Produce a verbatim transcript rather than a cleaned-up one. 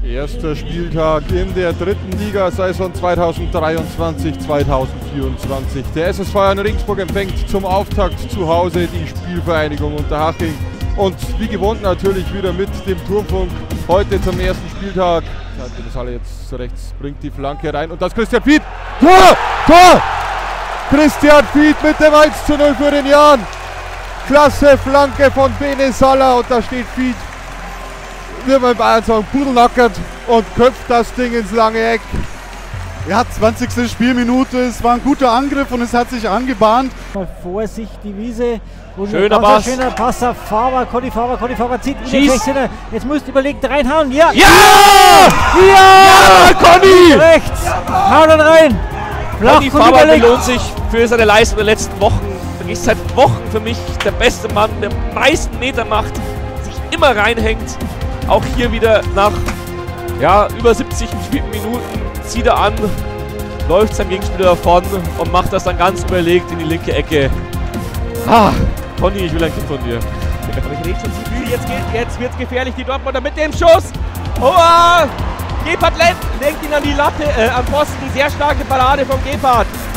Erster Spieltag in der dritten Liga, Saison zweitausenddreiundzwanzig zweitausendvierundzwanzig. Der S S V Jan Regensburg empfängt zum Auftakt zu Hause die Spielvereinigung Unterhaching. Und wie gewohnt natürlich wieder mit dem Turmfunk heute zum ersten Spieltag. Das alle jetzt rechts bringt die Flanke rein und das Christian Fied. Tor! Tor! Christian Fied mit dem eins zu null für den Jan. Klasse Flanke von Bene Salla und da steht Fied, wie wir in Bayern sagen, pudelnackert und köpft das Ding ins lange Eck. Ja, zwanzigste Spielminute, es war ein guter Angriff und es hat sich angebahnt. Mal vor sich die Wiese. Schöner Pass. Schöner Pass auf Faber, Conny Faber, Conny Faber zieht ihn Schieß. rechts. Jetzt musst du überlegt reinhauen. Ja! Ja! Ja! Ja, Conny! Rechts! Hau dann rein! Flach Conny und Faber überlegt. belohnt sich für seine Leistung der letzten Wochen. Er ist seit Wochen für mich der beste Mann, der am meisten Meter macht, sich immer reinhängt. Auch hier wieder nach ja, über siebzig gespielten Minuten zieht er an, läuft seinem Gegenspieler davon und macht das dann ganz überlegt in die linke Ecke. Ah, Conny, ich will ein Kind von dir. Aber ich rede schon zu viel, jetzt, geht, jetzt wird's gefährlich, die Dortmunder mit dem Schuss. Oh, Gebhardt lenkt ihn an die Latte, äh, am Pfosten, sehr starke Parade vom Gebhardt.